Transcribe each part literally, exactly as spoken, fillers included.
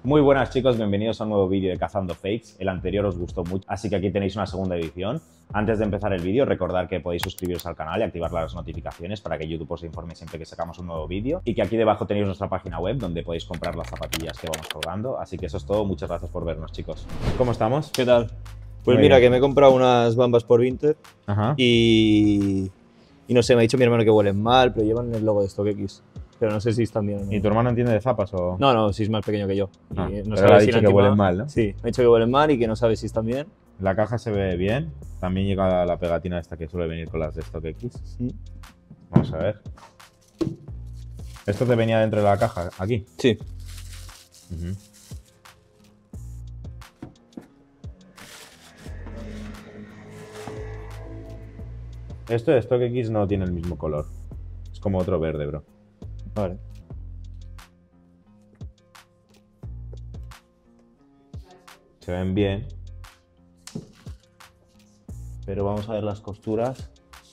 Muy buenas chicos, bienvenidos a un nuevo vídeo de Cazando Fakes. El anterior os gustó mucho, así que aquí tenéis una segunda edición. Antes de empezar el vídeo, recordad que podéis suscribiros al canal y activar las notificaciones para que YouTube os informe siempre que sacamos un nuevo vídeo. Y que aquí debajo tenéis nuestra página web donde podéis comprar las zapatillas que vamos colgando. Así que eso es todo, muchas gracias por vernos chicos. ¿Cómo estamos? ¿Qué tal? Pues Muy mira, bien. que me he comprado unas Bambas por Vinted Ajá. y, y no sé, me ha dicho mi hermano que huelen mal, pero llevan el logo de StockX. Pero no sé si están bien o no. ¿Y tu hermano entiende de zapas o...? No, no, si es más pequeño que yo. Y Ah, no pero sabe le ha si dicho la que han huelen timado. mal, ¿no? Sí, me ha dicho que huelen mal y que no sabe si están bien. La caja se ve bien. También llega la pegatina esta que suele venir con las de StockX. Sí. Vamos a ver. ¿Esto te venía dentro de la caja? ¿Aquí? Sí. Ujú. Esto de StockX no tiene el mismo color. Es como otro verde, bro. Vale. Se ven bien. Pero vamos a ver las costuras.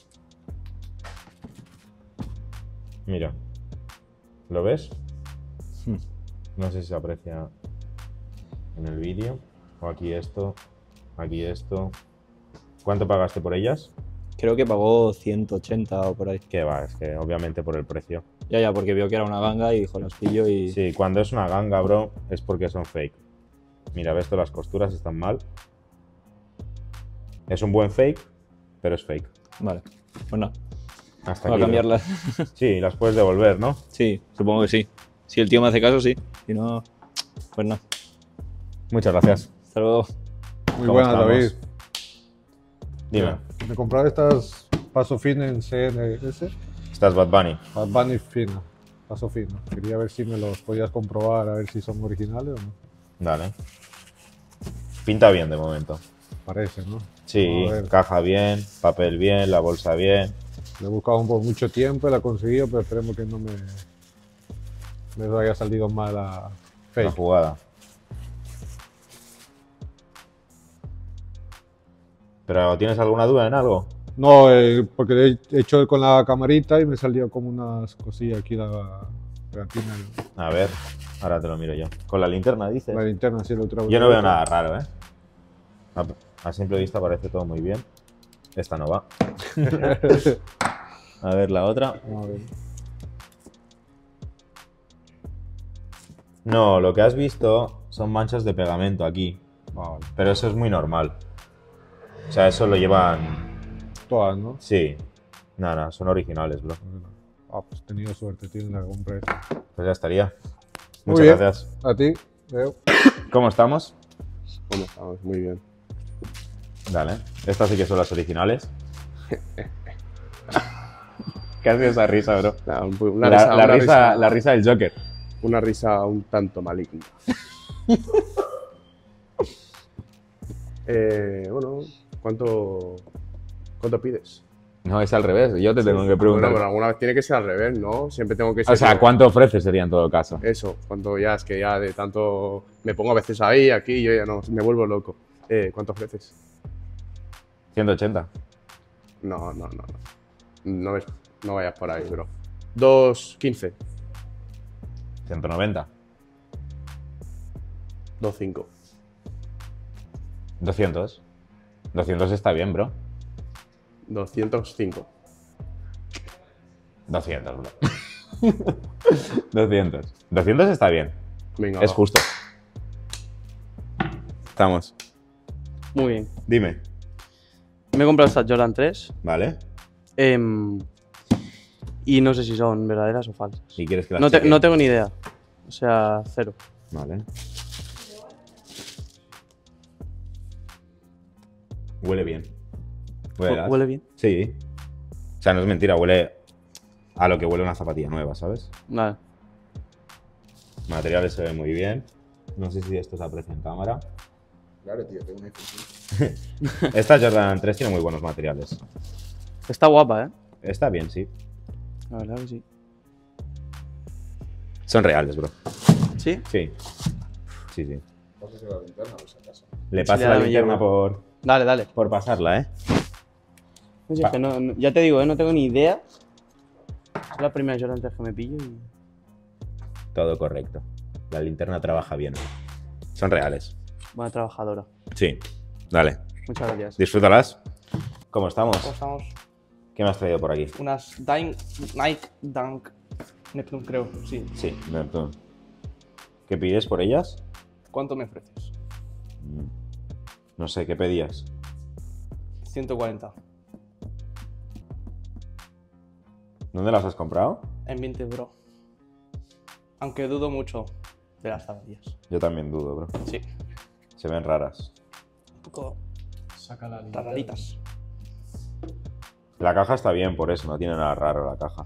Mira. ¿Lo ves? Hmm. No sé si se aprecia en el vídeo. O aquí esto. Aquí esto. ¿Cuánto pagaste por ellas? Creo que pagó ciento ochenta o por ahí. Que va, es que obviamente por el precio. Ya, ya, porque vio que era una ganga y dijo, las pillo y... Sí, cuando es una ganga, bro, es porque son fake. Mira, ves, todas las costuras están mal. Es un buen fake, pero es fake. Vale. Pues nada, Hasta voy a aquí, bro. cambiarlas. Sí, las puedes devolver, ¿no? Sí, supongo que sí. Si el tío me hace caso, sí. Si no, pues nada. Muchas gracias. Hasta luego. Muy ¿Cómo buenas, estamos? David. Dime, Me compraba estas Paso Fino en C N S, estás Bad Bunny. Bad Bunny Fina, Paso Fino. Quería ver si me los podías comprobar, a ver si son originales o no. Dale. Pinta bien de momento. Parece, ¿no? Sí, A ver. caja bien, papel bien, la bolsa bien. Le he buscado por mucho tiempo y la he conseguido, pero esperemos que no me, me haya salido mal a La fake. jugada. ¿Pero tienes alguna duda en algo? No, eh, porque he hecho con la camarita y me salió como unas cosillas aquí la pegatina. A ver, ahora te lo miro yo. Con la linterna, dices. La linterna, sí, la otra Yo no veo nada raro, ¿eh? A, a simple vista parece todo muy bien. Esta no va. A ver la otra. A ver. No, lo que has visto son manchas de pegamento aquí. Vale. Pero eso es muy normal. O sea, eso lo llevan... Todas, ¿no? Sí. Nada, no, son originales, bro. Ah, pues he tenido suerte, tiene la compré. Pues ya estaría. Muy Muchas bien. gracias. A ti, veo. ¿Cómo estamos? ¿Cómo estamos? Muy bien. Dale. Estas sí que son las originales. ¿Qué hace esa risa, bro? Nada, un- una, La, risa, la una, risa, risa, la risa del Joker. una risa un tanto maligna. eh, bueno, ¿cuánto, ¿cuánto pides? No, es al revés. Yo te tengo que preguntar. Bueno, pero alguna vez tiene que ser al revés, ¿no? Siempre tengo que ser... O sea, ¿cuánto ofreces sería en todo caso? Eso, cuánto ya, es que ya de tanto... Me pongo a veces ahí, aquí, yo ya no, me vuelvo loco. Eh, ¿Cuánto ofreces? ciento ochenta. No, no, no, no. No, ves- no vayas por ahí, bro. dos quince. ciento noventa. dos cinco. doscientos. doscientos está bien, bro. doscientos cinco. doscientos, bro. doscientos. doscientos está bien. Venga, Es va. justo. Estamos. Muy bien. Dime. Me he comprado estas Jordan tres ¿Vale? em, y no sé si son verdaderas o falsas. Si quieres que las No, te- chequee. no tengo ni idea. O sea, cero. Vale. Huele bien. ¿Huele, ¿Huele bien? Sí. O sea, no es mentira, huele a lo que huele una zapatilla nueva, ¿sabes? Vale. Materiales se ven muy bien. No sé si esto se aprecia en cámara. Claro, tío, tengo un iPhone. Esta Jordan tres tiene muy buenos materiales. Está guapa, ¿eh? Está bien, sí. La verdad que sí. Son reales, bro. ¿Sí? Sí. Sí, sí. Pásate la linterna, por si acaso. Le Sí, paso ya la me linterna llevo. por, Dale, dale. por pasarla, ¿eh? No sé, es que no- no- ya te digo, ¿eh? No tengo ni idea. Es la primera Jordan tres que me pillo y... Todo correcto. La linterna trabaja bien. Son reales. Buena trabajadora. Sí. Dale. Muchas gracias. Disfrútalas. ¿Cómo estamos? ¿Cómo estamos? ¿Qué me has traído por aquí? Unas Dying, Nike Dunk Neptune, creo, sí. Sí, Neptune. ¿Qué pides por ellas? ¿Cuánto me ofreces? Mm, No sé, ¿qué pedías? ciento cuarenta. ¿Dónde las has comprado? En Vinted, bro. Aunque dudo mucho de las zapatillas. Yo también dudo, bro. Sí. Se ven raras. Un poco raraditas. La caja está bien, por eso, no tiene nada raro la caja.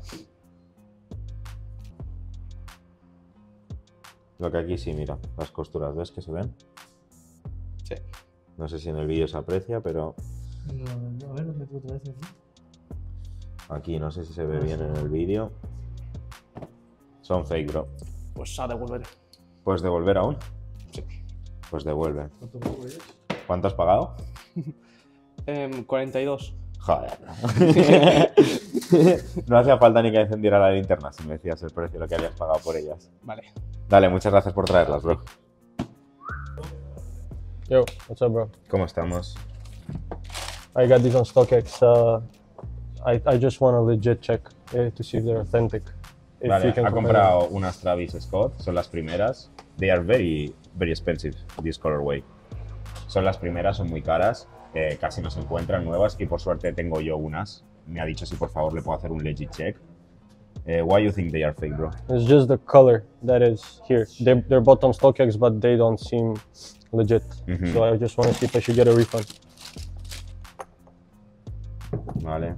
Lo que aquí sí, mira, las costuras, ¿ves que se ven? Sí. No sé si en el vídeo se aprecia, pero No, a ver, ¿dónde tú otra vez aquí? aquí no sé si se ve bien en el vídeo. Son fake, bro. Pues a devolver. ¿Puedes devolver aún? Sí. Pues devuelve. ¿Cuánto me cobras? ¿Cuánto has pagado? Em, cuarenta y dos. Joder. No hacía falta ni que encendiera la linterna si me decías el precio, lo que habías pagado por ellas. Vale. Dale, muchas gracias por traerlas, bro. Yo, what's up, bro? ¿Cómo estamos? I got these on StockX. Uh, I, I just want a legit check uh, to see if they're authentic. If Vale, you can ha compare comprado unas Travis Scott, son las primeras. They are very, very expensive, this colorway. Son las primeras, son muy caras, eh, casi no se encuentran nuevas y por suerte tengo yo unas. Me ha dicho si por favor le puedo hacer un legit check. Eh, why you think they are fake, bro? them. It's just the color that is here. They're, they're bought on StockX, but they don't seem legit. Mhm. So I just want to see if I should get a refund. Vale.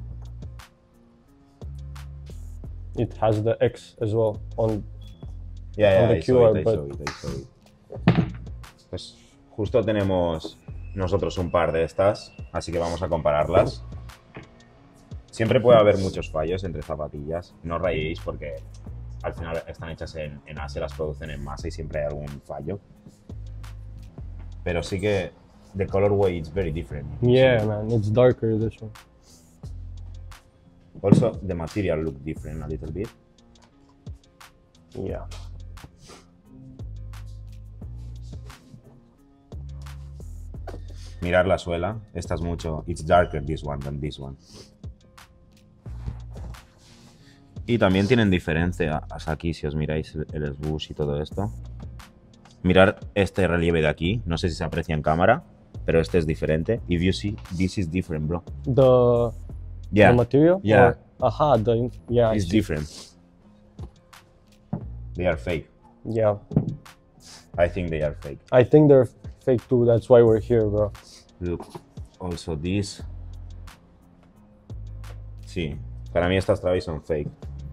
It has the X as well on. Ya, On ya, the I Q saw R, it, I but- saw it, I saw it. Pues justo tenemos nosotros un par de estas, así que vamos a compararlas. Siempre puede haber muchos fallos entre zapatillas, no os rayéis porque al final están hechas en, en Asia, las producen en masa y siempre hay algún fallo. Pero sí que the colorway is very different. Yeah, man, it's darker this one. Also the material look different a little bit. Yeah. Mirar la suela, esta es mucho, it's darker this one than this one. Y también tienen diferencias aquí, si os miráis el, el swoosh y todo esto. Mirar este relieve de aquí, no sé si se aprecia en cámara, pero este es diferente. If you see, this is different, bro. The, Yeah, the material? Yeah. Or, aha, the, yeah, I it's see. different. They are fake. Yeah. I think they are fake. I think they're fake too. That's why we're here, bro. Look, also this. Sí, para mí estas Travis son fake.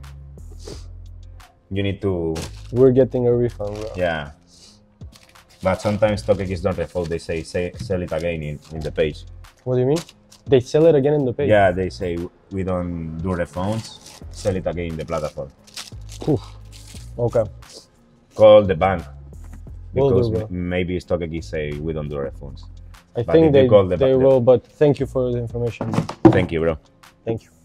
You need to, We're getting a refund, bro. yeah. But sometimes StockX don't refund, they say, say sell it again in, in the page. What do you mean? They sell it again in the page? Yeah, they say we don't do refunds, sell it again in the platform. Oof. Okay. Call the bank. Will do, Because bro. m- maybe StockX say we don't do refunds. I But think if you they, call the they ba- the- will, but thank you for the information, bro. Thank you, bro. Thank you.